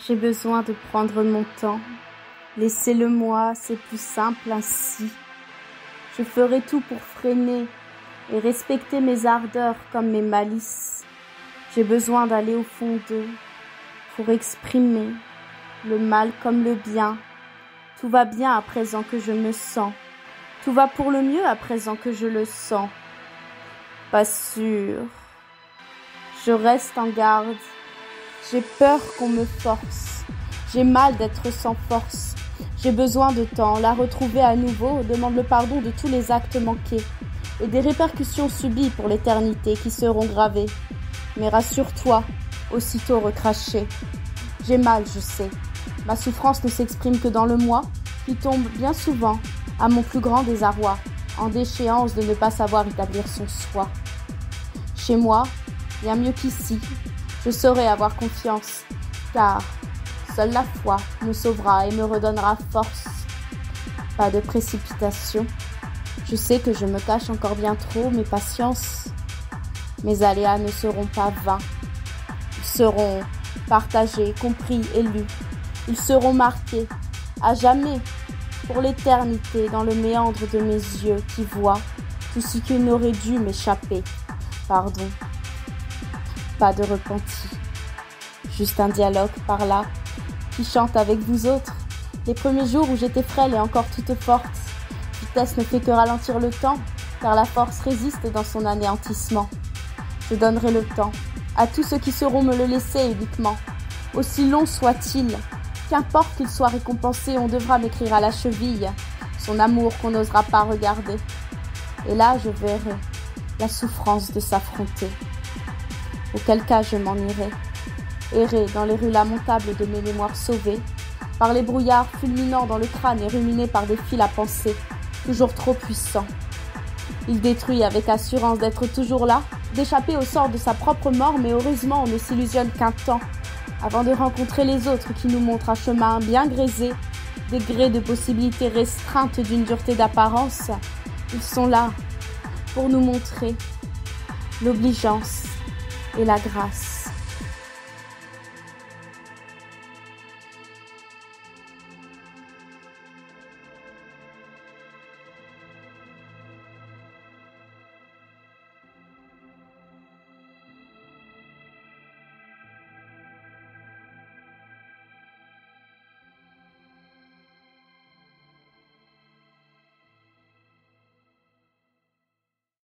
J'ai besoin de prendre mon temps. Laissez-le-moi, c'est plus simple ainsi. Je ferai tout pour freiner et respecter mes ardeurs comme mes malices. J'ai besoin d'aller au fond d'eux pour exprimer le mal comme le bien. Tout va bien à présent que je me sens. Tout va pour le mieux à présent que je le sens. Pas sûr. Je reste en garde. J'ai peur qu'on me force. J'ai mal d'être sans force. J'ai besoin de temps. La retrouver à nouveau demande le pardon de tous les actes manqués et des répercussions subies pour l'éternité qui seront gravées. Mais rassure-toi, aussitôt recraché. J'ai mal, je sais. Ma souffrance ne s'exprime que dans le moi, qui tombe bien souvent, à mon plus grand désarroi, en déchéance de ne pas savoir établir son soi. Chez moi, bien mieux qu'ici, je saurai avoir confiance, car seule la foi me sauvera et me redonnera force. Pas de précipitation. Je sais que je me cache encore bien trop, mais patience. Mes aléas ne seront pas vains. Ils seront partagés, compris et lus. Ils seront marqués, à jamais, pour l'éternité, dans le méandre de mes yeux qui voient tout ce qui n'aurait dû m'échapper. Pardon. Pas de repenti. Juste un dialogue par là, qui chante avec vous autres. Les premiers jours où j'étais frêle et encore toute forte. Vitesse ne fait que ralentir le temps, car la force résiste dans son anéantissement. Je donnerai le temps à tous ceux qui sauront me le laisser uniquement. Aussi long soit-il, qu'importe qu'il soit récompensé, on devra m'écrire à la cheville son amour qu'on n'osera pas regarder. Et là, je verrai la souffrance de s'affronter. Auquel cas, je m'en irai, errer dans les rues lamentables de mes mémoires sauvées, par les brouillards fulminants dans le crâne et ruminés par des fils à penser, toujours trop puissants. Il détruit avec assurance d'être toujours là, d'échapper au sort de sa propre mort, mais heureusement on ne s'illusionne qu'un temps, avant de rencontrer les autres qui nous montrent un chemin bien grésé, des grés de possibilités restreintes d'une dureté d'apparence. Ils sont là pour nous montrer l'obligeance et la grâce.